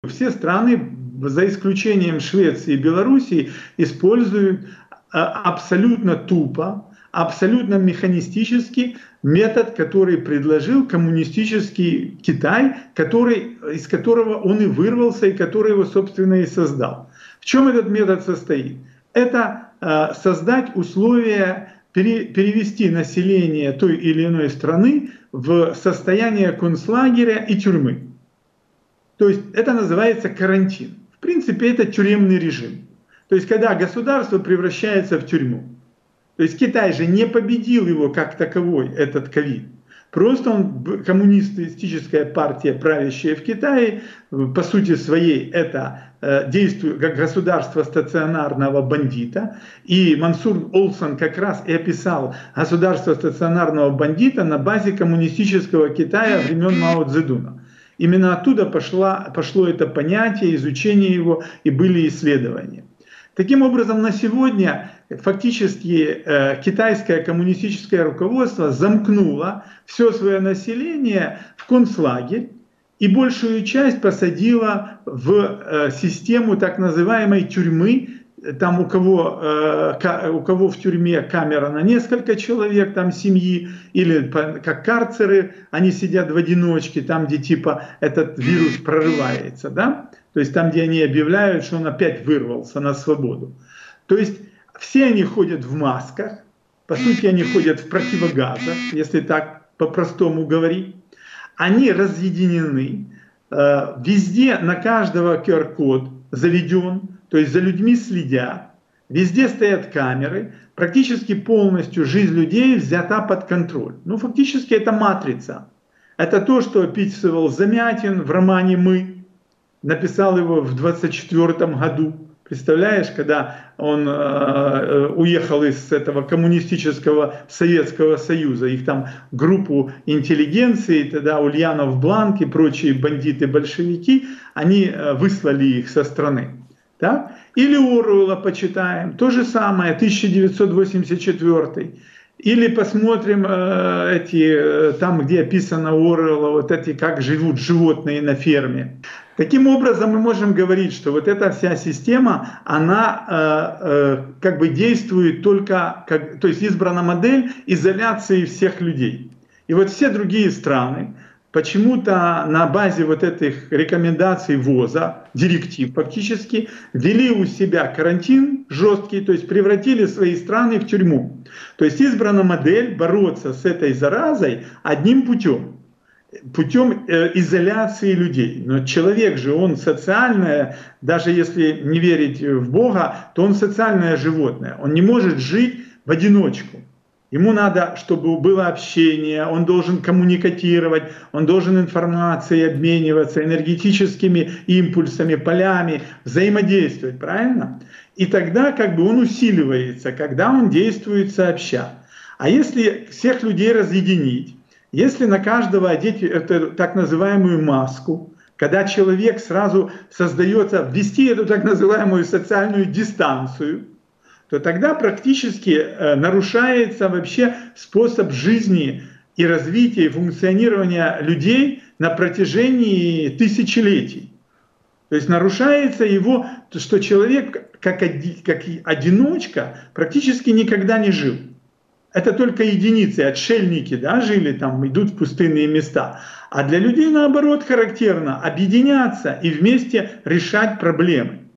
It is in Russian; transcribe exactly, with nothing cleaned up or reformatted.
все страны, за исключением Швеции и Белоруссии, используют абсолютно тупо, абсолютно механистический метод, который предложил коммунистический Китай, который, из которого он и вырвался, и который его, собственно, и создал. В чем этот метод состоит? Это э, создать условия, пере, перевести население той или иной страны в состояние концлагеря и тюрьмы. То есть это называется карантин. В принципе, это тюремный режим. То есть когда государство превращается в тюрьму. То есть Китай же не победил его как таковой, этот ковид. Просто он, коммунистическая партия, правящая в Китае, по сути своей это э, действует как государство стационарного бандита. И Мансур Олсон как раз и описал государство стационарного бандита на базе коммунистического Китая времен Мао Цзэдуна. Именно оттуда пошло, пошло это понятие, изучение его, и были исследования. Таким образом, на сегодня фактически э, китайское коммунистическое руководство замкнуло все свое население в концлагерь и большую часть посадило в э, систему так называемой тюрьмы. Там у кого, э, у кого в тюрьме камера на несколько человек, там семьи, или как карцеры, они сидят в одиночке, там где типа этот вирус прорывается, да? То есть там, где они объявляют, что он опять вырвался на свободу. То есть все они ходят в масках, по сути они ходят в противогазах, если так по-простому говорить. Они разъединены, э, везде на каждого ку ар код заведен, то есть за людьми следят, везде стоят камеры, практически полностью жизнь людей взята под контроль. Ну, фактически это матрица. Это то, что описывал Замятин в романе «Мы», написал его в двадцать четвёртом году. Представляешь, когда он э, уехал из этого коммунистического Советского Союза, их там группу интеллигенции, тогда Ульянов, Бланк и прочие бандиты-большевики, они выслали их со страны. Так? Или Оруэлла почитаем, то же самое, тысяча девятьсот восемьдесят четвёртый. Или посмотрим э, эти, э, там, где описано Оруэлла, вот эти, как живут животные на ферме. Таким образом, мы можем говорить, что вот эта вся система, она э, э, как бы действует только, как, то есть избрана модель изоляции всех людей. И вот все другие страны почему-то на базе вот этих рекомендаций ВОЗа, директив фактически, ввели у себя карантин жесткий, то есть превратили свои страны в тюрьму. То есть избрана модель бороться с этой заразой одним путем. Путем изоляции людей. Но человек же, он социальное, даже если не верить в Бога, то он социальное животное. Он не может жить в одиночку. Ему надо, чтобы было общение, он должен коммуникатировать, он должен информацией обмениваться, энергетическими импульсами, полями, взаимодействовать, правильно? И тогда как бы он усиливается, когда он действует сообща. А если всех людей разъединить, если на каждого одеть эту так называемую маску, когда человек сразу создается, ввести эту так называемую социальную дистанцию, то тогда практически нарушается вообще способ жизни и развития, и функционирования людей на протяжении тысячелетий. То есть нарушается его, что человек как, оди, как одиночка практически никогда не жил. Это только единицы, отшельники, да, жили там, идут в пустынные места. А для людей, наоборот, характерно объединяться и вместе решать проблемы.